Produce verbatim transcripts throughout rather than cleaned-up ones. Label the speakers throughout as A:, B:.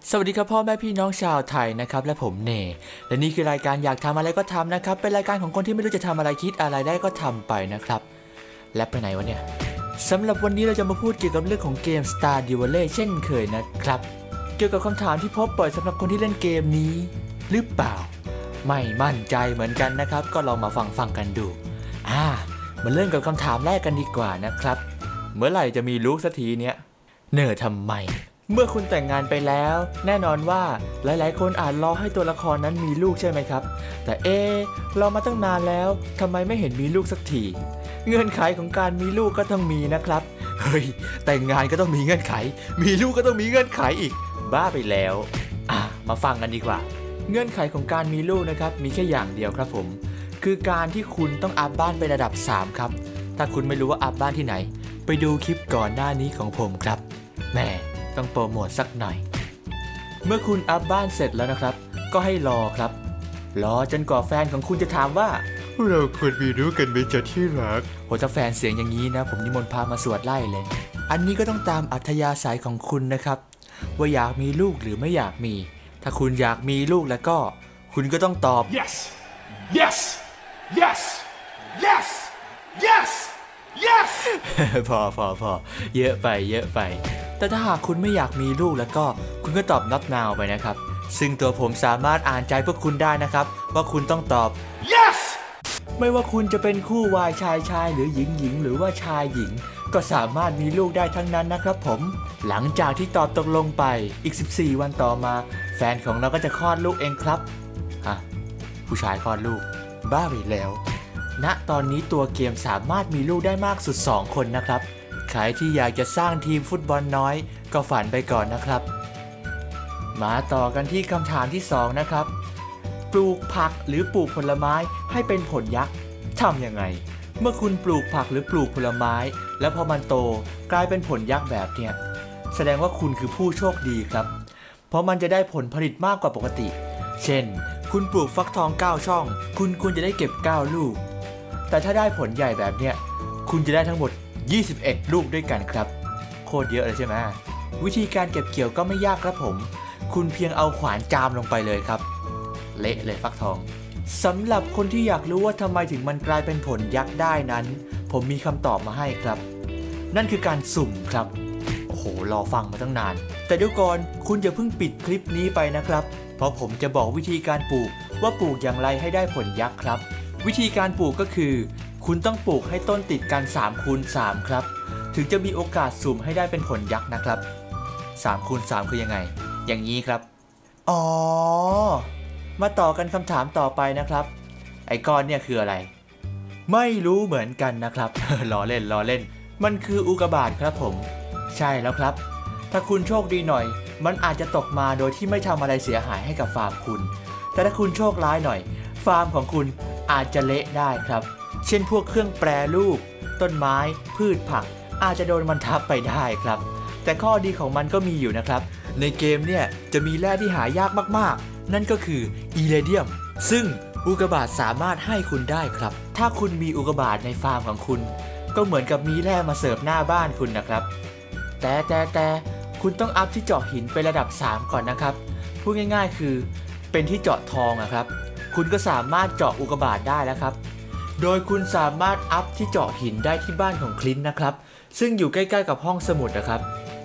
A: สวัสดีครับพ่อแม่พี่น้องชาวไทยนะครับและผมเนและนี่คือรายการอยากทำอะไรก็ทำนะครับเป็นรายการของคนที่ไม่รู้จะทำอะไรคิดอะไรได้ก็ทำไปนะครับและไปไหนวะเนี่ยสำหรับวันนี้เราจะมาพูดเกี่ยวกับเรื่องของเกม Stardew Valley เช่นเคยนะครับเกี่ยวกับคำถามที่พบบ่อยสำหรับคนที่เล่นเกมนี้หรือเปล่าไม่มั่นใจเหมือนกันนะครับก็ลองมาฟังฟังกันดูอ่ามาเริ่มกับคำถามแรกกันดีกว่านะครับเมื่อไหร่จะมีลูกสักทีเนี้ยเนอทำไมเมื่อคุณแต่งงานไปแล้วแน่นอนว่าหลายๆคนอาจรอให้ตัวละครนั้นมีลูกใช่ไหมครับแต่เอรอมาตั้งนานแล้วทำไมไม่เห็นมีลูกสักทีเงื่อนไขของการมีลูกก็ต้องมีนะครับเฮ้ยแต่งงานก็ต้องมีเงื่อนไขมีลูกก็ต้องมีเงื่อนไขอีกบ้าไปแล้วอ่ะมาฟังกันดีกว่าเงื่อนไขของการมีลูกนะครับมีแค่อย่างเดียวครับผมคือการที่คุณต้องอัพบ้านไประดับสามครับถ้าคุณไม่รู้ว่าอัพบ้านที่ไหนไปดูคลิปก่อนหน้านี้ของผมครับแม่ต้องโปรโมทสักหน่อยเมื่อคุณอัพบ้านเสร็จแล้วนะครับก็ให้รอครับรอจนกว่าแฟนของคุณจะถามว่าเราควรมีลูกกันไหมจ๊ะที่รักโหถ้าแฟนเสียงอย่างนี้นะผมนิมนต์พามาสวดไล่เลยอันนี้ก็ต้องตามอัธยาศัยของคุณนะครับว่าอยากมีลูกหรือไม่อยากมีถ้าคุณอยากมีลูกแล้วก็คุณก็ต้องตอบ
B: yes yes yes yes yes yes
A: พอพอพอเยอะไปเยอะไปแต่ถ้าหากคุณไม่อยากมีลูกแล้วก็คุณก็ตอบ not now ไปนะครับซึ่งตัวผมสามารถอ่านใจพวกคุณได้นะครับว่าคุณต้องตอบ
B: yes
A: ไม่ว่าคุณจะเป็นคู่วายชายชายหรือหญิงหญิงหรือว่าชายหญิงก็สามารถมีลูกได้ทั้งนั้นนะครับผมหลังจากที่ตอบตกลงไปอีกสิบสี่วันต่อมาแฟนของเราก็จะคลอดลูกเองครับฮะผู้ชายคลอดลูกบ้าไปแล้วณตอนนี้ตัวเกมสามารถมีลูกได้มากสุดสองคนนะครับใครที่อยากจะสร้างทีมฟุตบอลน้อยก็ฝันไปก่อนนะครับมาต่อกันที่คำถามที่สองนะครับปลูกผักหรือปลูกผลไม้ให้เป็นผลยักษ์ทำยังไงเมื่อคุณปลูกผักหรือปลูกผลไม้แล้วพอมันโตกลายเป็นผลยักษ์แบบเนี้ยแสดงว่าคุณคือผู้โชคดีครับเพราะมันจะได้ผลผลิตมากกว่าปกติเช่นคุณปลูกฟักทองเก้าช่องคุณควรจะได้เก็บเก้าลูกแต่ถ้าได้ผลใหญ่แบบเนี้ยคุณจะได้ทั้งหมดยี่สิบเอ็ดลูกด้วยกันครับโคตรเยอะเลยใช่ไหมวิธีการเก็บเกี่ยวก็ไม่ยากครับผมคุณเพียงเอาขวานจามลงไปเลยครับเละเลยฟักทองสำหรับคนที่อยากรู้ว่าทำไมถึงมันกลายเป็นผลยักษ์ได้นั้นผมมีคำตอบมาให้ครับนั่นคือการสุ่มครับโอ้โหรอฟังมาตั้งนานแต่เดี๋ยวก่อนคุณอย่าเพิ่งปิดคลิปนี้ไปนะครับเพราะผมจะบอกวิธีการปลูกว่าปลูกอย่างไรให้ได้ผลยักษ์ครับวิธีการปลูกก็คือคุณต้องปลูกให้ต้นติดกัน สามคูณสาม ครับถึงจะมีโอกาสสุ่มให้ได้เป็นผลยักษ์นะครับ สามคูณสาม คือยังไงอย่างนี้ครับอ๋อมาต่อกันคำถามต่อไปนะครับไอ้ก้อนเนี่ยคืออะไรไม่รู้เหมือนกันนะครับ ล้อเล่นล้อเล่นมันคืออุกกาบาตครับผมใช่แล้วครับถ้าคุณโชคดีหน่อยมันอาจจะตกมาโดยที่ไม่ทำอะไรเสียหายให้กับฟาร์มคุณแต่ถ้าคุณโชคร้ายหน่อยฟาร์มของคุณอาจจะเละได้ครับเช่นพวกเครื่องแปรรูปต้นไม้พืชผักอาจจะโดนมันทับไปได้ครับแต่ข้อดีของมันก็มีอยู่นะครับในเกมเนี่ยจะมีแร่ที่หายากมากๆนั่นก็คืออิเรเดียมซึ่งอุกกาบาตสามารถให้คุณได้ครับถ้าคุณมีอุกกาบาตในฟาร์มของคุณก็เหมือนกับมีแร่มาเสิร์ฟหน้าบ้านคุณนะครับแต่แต่แต่คุณต้องอัพที่เจาะหินไประดับสามก่อนนะครับพูดง่ายๆคือเป็นที่เจาะทองอะครับคุณก็สามารถเจาะอุกกาบาตได้แล้วครับโดยคุณสามารถอัพที่เจาะหินได้ที่บ้านของคลินต์นะครับซึ่งอยู่ใกล้ๆกับห้องสมุดนะครับ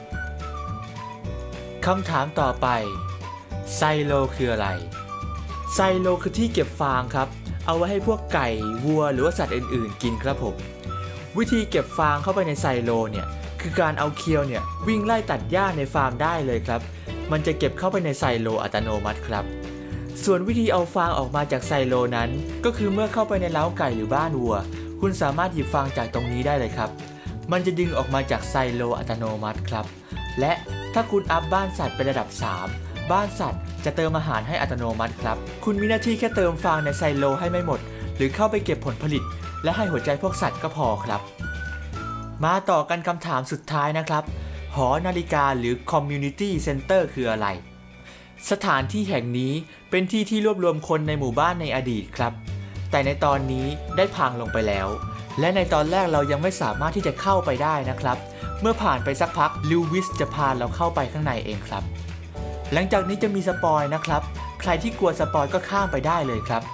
A: คำถามต่อไปไซโลคืออะไรไซโลคือที่เก็บฟางครับเอาไว้ให้พวกไก่วัวหรือว่าสัตว์อื่นๆกินครับผมวิธีเก็บฟางเข้าไปในไซโลเนี่ยคือการเอาเคียวเนี่ยวิ่งไล่ตัดหญ้าในฟาร์มได้เลยครับมันจะเก็บเข้าไปในไซโลอัตโนมัติครับส่วนวิธีเอาฟางออกมาจากไซโลนั้นก็คือเมื่อเข้าไปในเล้าไก่หรือบ้านวัวคุณสามารถหยิบฟางจากตรงนี้ได้เลยครับมันจะดึงออกมาจากไซโลอัตโนมัติครับและถ้าคุณอัพบ้านสัตว์เป็นระดับสามบ้านสัตว์จะเติมอาหารให้อัตโนมัติครับคุณมีหน้าที่แค่เติมฟางในไซโลให้ไม่หมดหรือเข้าไปเก็บผลผลิตและให้หัวใจพวกสัตว์ก็พอครับมาต่อกันคำถามสุดท้ายนะครับหอนาฬิกาหรือ Community Center คืออะไรสถานที่แห่งนี้เป็นที่ที่รวบรวมคนในหมู่บ้านในอดีตครับแต่ในตอนนี้ได้พังลงไปแล้วและในตอนแรกเรายังไม่สามารถที่จะเข้าไปได้นะครับเมื่อผ่านไปสักพักลิววิสจะพาเราเข้าไปข้างในเองครับหลังจากนี้จะมีสปอยนะครับใครที่กลัวสปอยก็ข้ามไปได้เลยครับ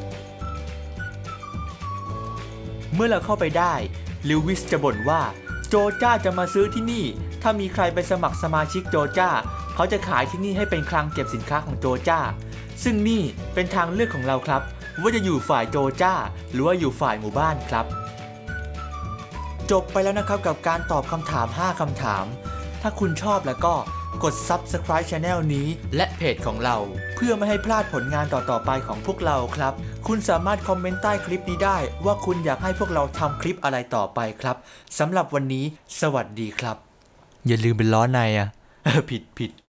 A: เมื่อเราเข้าไปได้ลิวิสจะบ่นว่าโจจ้าจะมาซื้อที่นี่ถ้ามีใครไปสมัครสมาชิกโจจ้าเขาจะขายที่นี่ให้เป็นคลังเก็บสินค้าของโจจ้าซึ่งนี่เป็นทางเลือกของเราครับว่าจะอยู่ฝ่ายโจจ้าหรือว่าอยู่ฝ่ายหมู่บ้านครับจบไปแล้วนะครับกับการตอบคำถามห้าคำถามถ้าคุณชอบแล้วก็กด ซับสไครบ์ Channel นี้และเพจของเราเพื่อไม่ให้พลาดผลงานต่อๆไปของพวกเราครับคุณสามารถคอมเมนต์ใต้คลิปนี้ได้ว่าคุณอยากให้พวกเราทำคลิปอะไรต่อไปครับสำหรับวันนี้สวัสดีครับอย่าลืมเป็นล้อในอ่ะ ผิดผิด